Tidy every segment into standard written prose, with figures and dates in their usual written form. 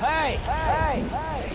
Hey! Hey! Hey!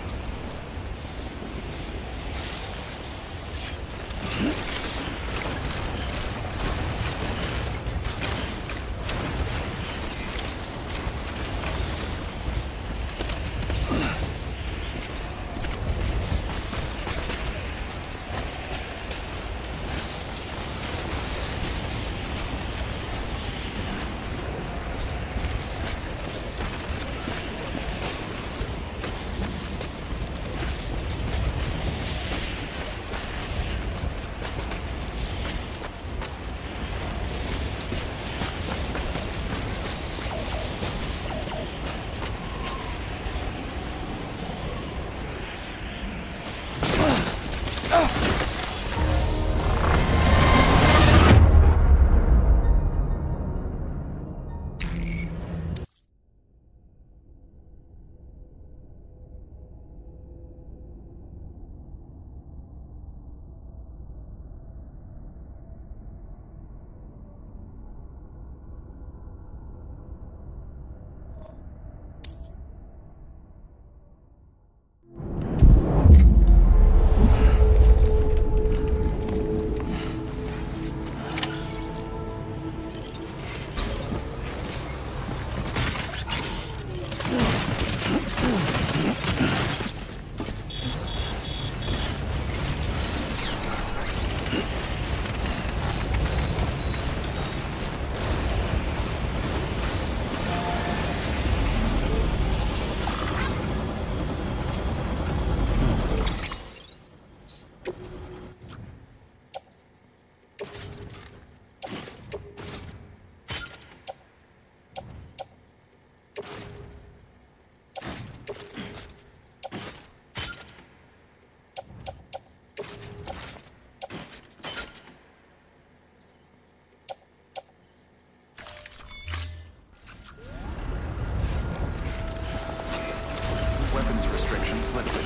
Weapons restrictions lifted.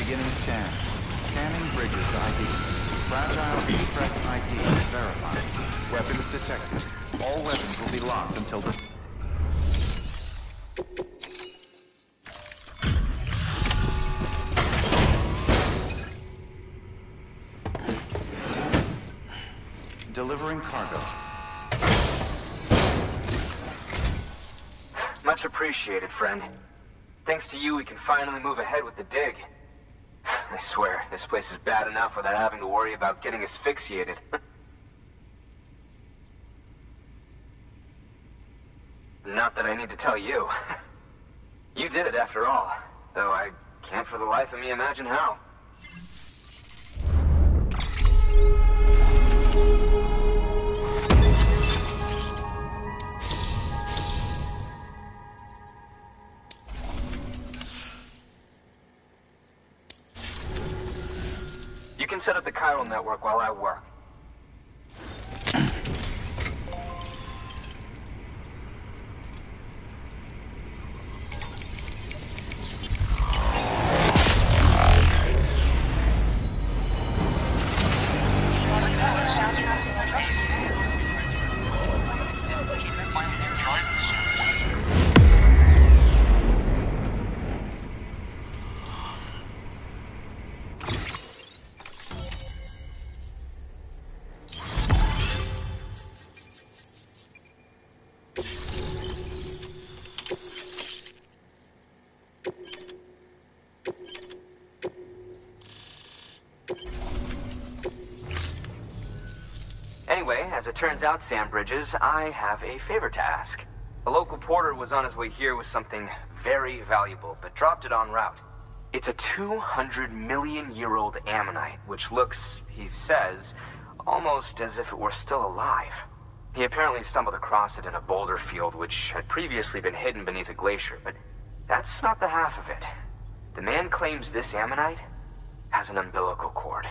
Beginning scan. Scanning bridges ID. Fragile Express ID verified. Weapons detected. All weapons will be locked until the... Delivering cargo. Much appreciated, friend. Thanks to you, we can finally move ahead with the dig. I swear, this place is bad enough without having to worry about getting asphyxiated. Not that I need to tell you. You did it after all, though I can't for the life of me imagine how. You can set up the chiral network while I work. Anyway, as it turns out, Sam Bridges, I have a favor to ask. A local porter was on his way here with something very valuable, but dropped it en route. It's a 200-million-year-old ammonite, which looks, he says, almost as if it were still alive. He apparently stumbled across it in a boulder field which had previously been hidden beneath a glacier, but that's not the half of it. The man claims this ammonite has an umbilical cord.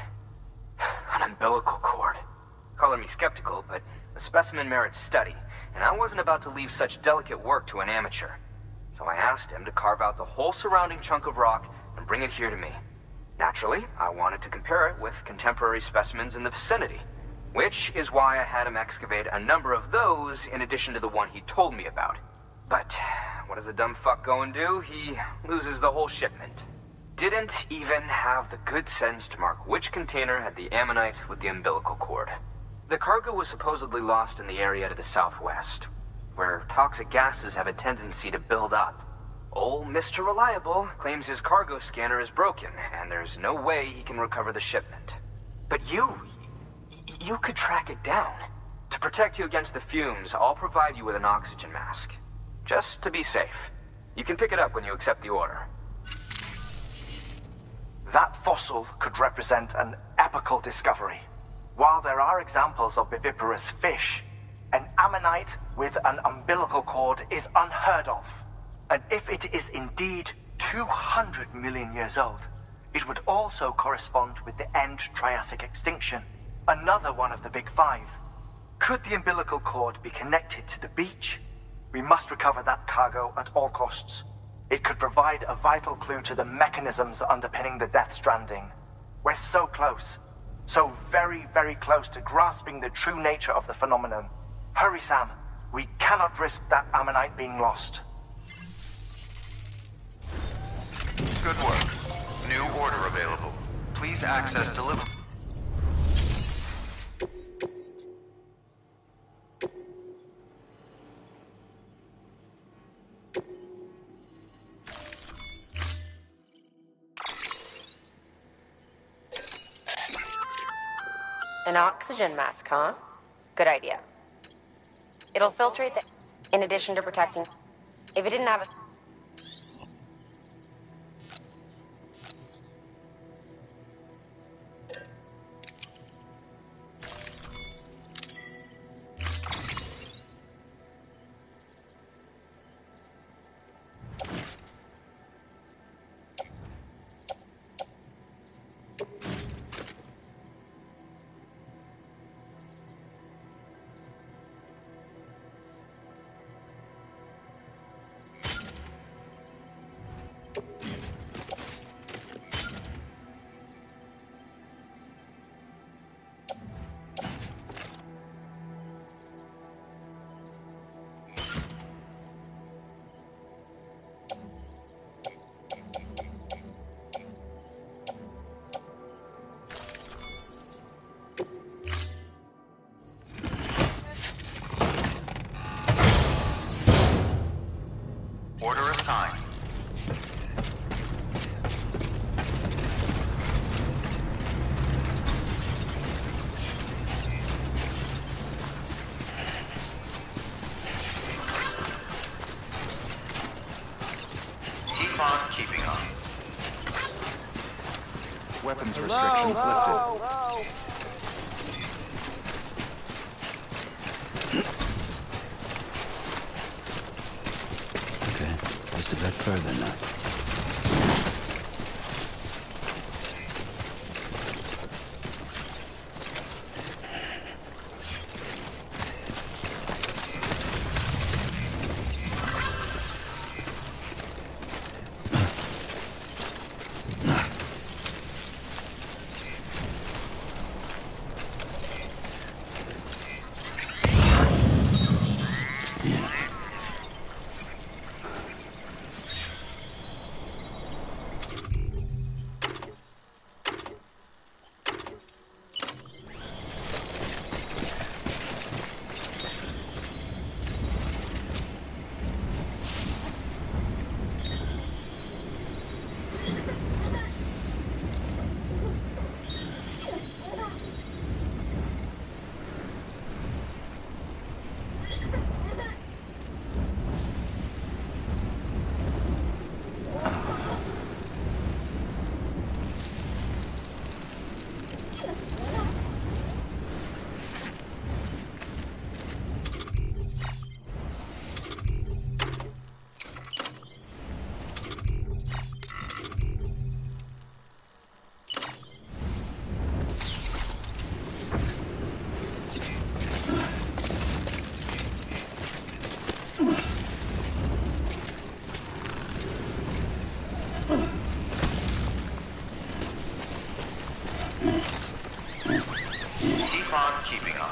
An umbilical cord. Color me skeptical, but the specimen merits study, and I wasn't about to leave such delicate work to an amateur. So I asked him to carve out the whole surrounding chunk of rock and bring it here to me. Naturally, I wanted to compare it with contemporary specimens in the vicinity, which is why I had him excavate a number of those in addition to the one he told me about. But what does a dumb fuck go and do? He loses the whole shipment. Didn't even have the good sense to mark which container had the ammonite with the umbilical cord. The cargo was supposedly lost in the area to the southwest, where toxic gases have a tendency to build up. Old Mr. Reliable claims his cargo scanner is broken, and there's no way he can recover the shipment. But you could track it down. To protect you against the fumes, I'll provide you with an oxygen mask. Just to be safe. You can pick it up when you accept the order. That fossil could represent an epochal discovery. While there are examples of viviparous fish, an ammonite with an umbilical cord is unheard of. And if it is indeed 200 million years old, it would also correspond with the end Triassic extinction, another one of the big five. Could the umbilical cord be connected to the beach? We must recover that cargo at all costs. It could provide a vital clue to the mechanisms underpinning the Death Stranding. We're so close. So very, very close to grasping the true nature of the phenomenon. Hurry, Sam. We cannot risk that ammonite being lost. Good work. New order available. Please access delivery. An oxygen mask, huh? Good idea. It'll filtrate the... in addition to protecting... If it didn't have a... Weapons restrictions lifted. Okay, just a bit further now. Keep on keeping on.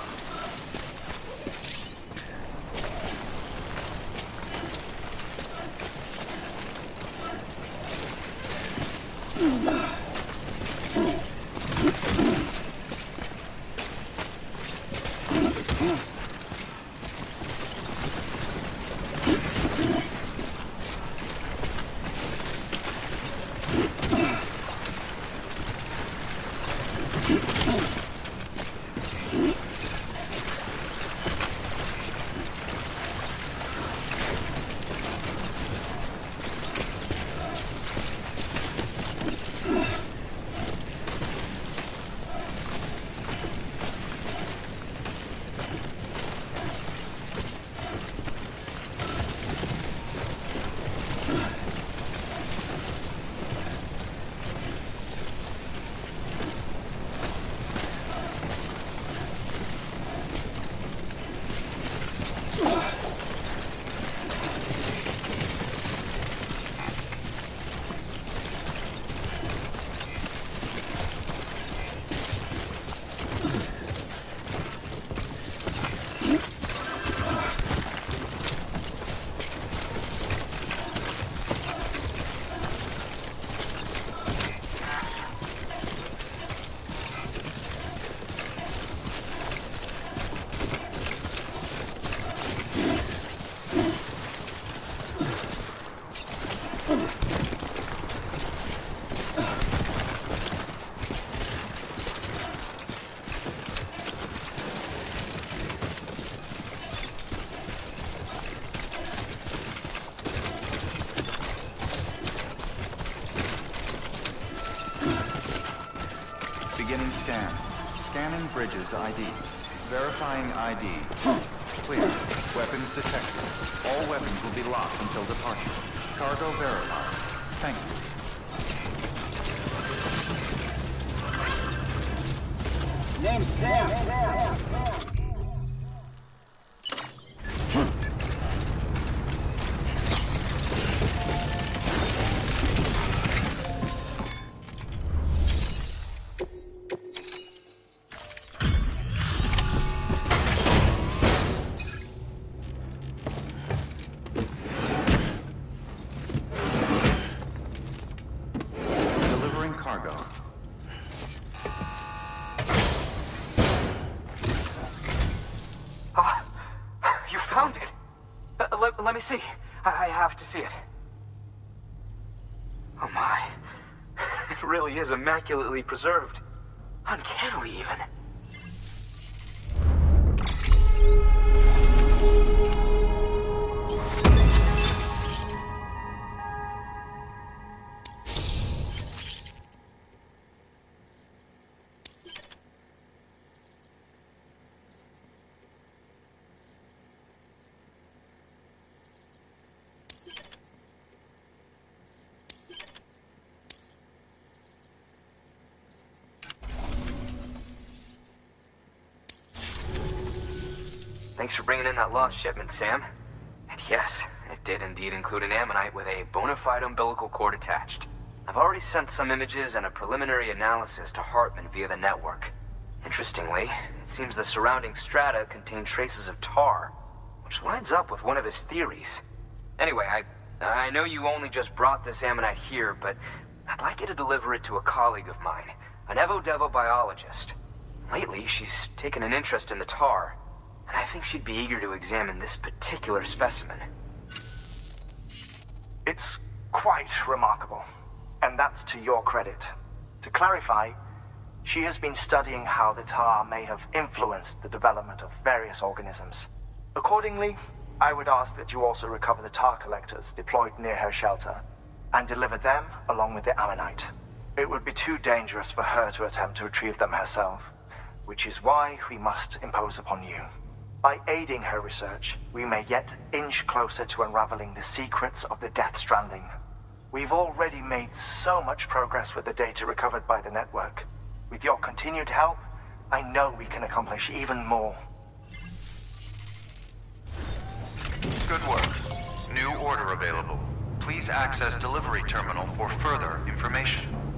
Beginning scan. Scanning bridges ID. Verifying ID. Clear. Weapons detected. All weapons will be locked until departure. Cargo verified. Thank you. Name's Sam. Delivering cargo. You found it. Let me see. I have to see it. Oh my. It really is immaculately preserved. Uncannily even. Thanks for bringing in that lost shipment, Sam. And yes, it did indeed include an ammonite with a bona fide umbilical cord attached. I've already sent some images and a preliminary analysis to Hartman via the network. Interestingly, it seems the surrounding strata contain traces of tar, which lines up with one of his theories. Anyway, I know you only just brought this ammonite here, but I'd like you to deliver it to a colleague of mine, an Evo-Devo biologist. Lately, she's taken an interest in the tar, and I think she'd be eager to examine this particular specimen. It's quite remarkable, and that's to your credit. To clarify, she has been studying how the tar may have influenced the development of various organisms. Accordingly, I would ask that you also recover the tar collectors deployed near her shelter, and deliver them along with the ammonite. It would be too dangerous for her to attempt to retrieve them herself, which is why we must impose upon you. By aiding her research, we may yet inch closer to unraveling the secrets of the Death Stranding. We've already made so much progress with the data recovered by the network. With your continued help, I know we can accomplish even more. Good work. New order available. Please access delivery terminal for further information.